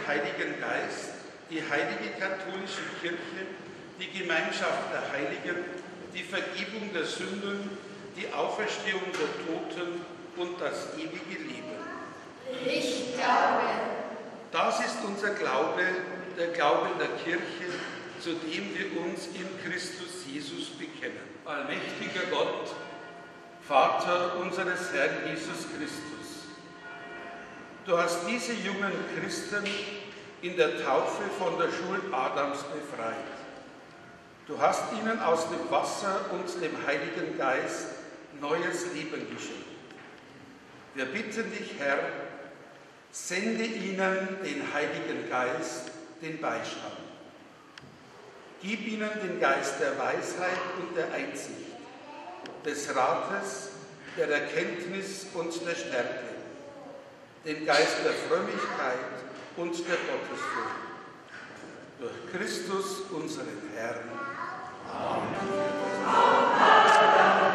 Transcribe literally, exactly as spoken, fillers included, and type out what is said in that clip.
Heiligen Geist, die heilige katholische Kirche, die Gemeinschaft der Heiligen, die Vergebung der Sünden, die Auferstehung der Toten und das ewige Leben. Ich glaube. Das ist unser Glaube, der Glaube der Kirche, zu dem wir uns in Christus Jesus bekennen. Allmächtiger Gott, Vater unseres Herrn Jesus Christus, du hast diese jungen Christen in der Taufe von der Schuld Adams befreit. Du hast ihnen aus dem Wasser und dem Heiligen Geist neues Leben geschenkt. Wir bitten dich, Herr, sende ihnen den Heiligen Geist, den Beistand. Gib ihnen den Geist der Weisheit und der Einsicht, des Rates, der Erkenntnis und der Stärke, den Geist der Frömmigkeit und der Gottesfurcht. Durch Christus, unseren Herrn. Amen. Amen.